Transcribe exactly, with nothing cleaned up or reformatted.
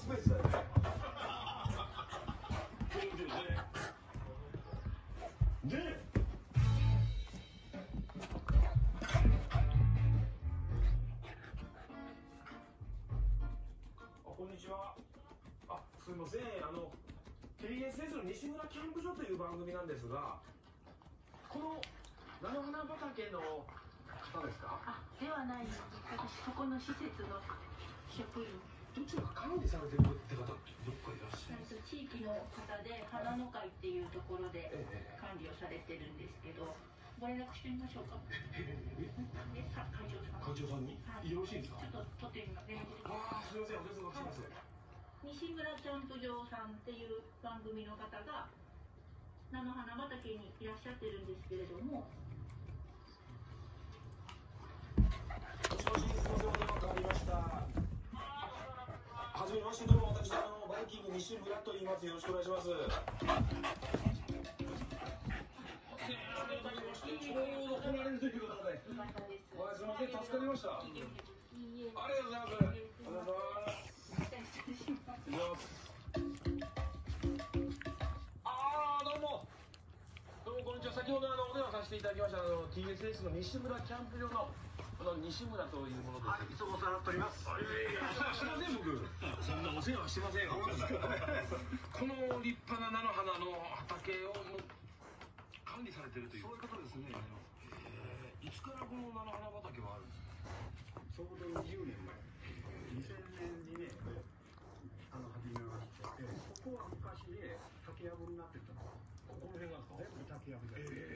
スペースだよね。で、こんにちは。あ、すみません。あの ティーエスエス の西村キャンプ場という番組なんですが、この菜の花畑の方ですか？ あ、ではないです。私そこの施設の職員。 どちらか管理されてるって方どっかいらっしゃいます？ 地域の方で花の会っていうところで管理をされてるんですけど、ご連絡してみましょうか。で、さ会長さん。 会長さんに、はい、よろしいですか？ ちょっと取ってみます。連絡できます。ああ、すみません。お手数おかけします。 西村キャンプ場さんっていう番組の方が菜の花畑にいらっしゃってるんですけれども。 もしもし、すみません。お電話変わりました。はじめまして、どうも私あのバイキング西村と言います。よろしくお願いします。ちょうど来られるということで。おやすみなさい。助かりました。ありがとうございます。ありがとうございます。ああ、どうも。どうもこんにちは。先ほどあのお電話させていただきましたあの ティーエスエス の西村キャンプ場のあの西村というものです。はい、いつもお世話になっております。あれ、すみません僕。そんなお世話してませんよ。この立派な菜の花の畑を管理されてるという。そういうことですね。えー、いつからこの菜の花畑はあるんですか？ ちょうどにじゅうねんまえ、にせんねんにね、あの始めまして、ここは昔ね、竹やぶになってたの。 この辺がですか？ 全部竹やぶで。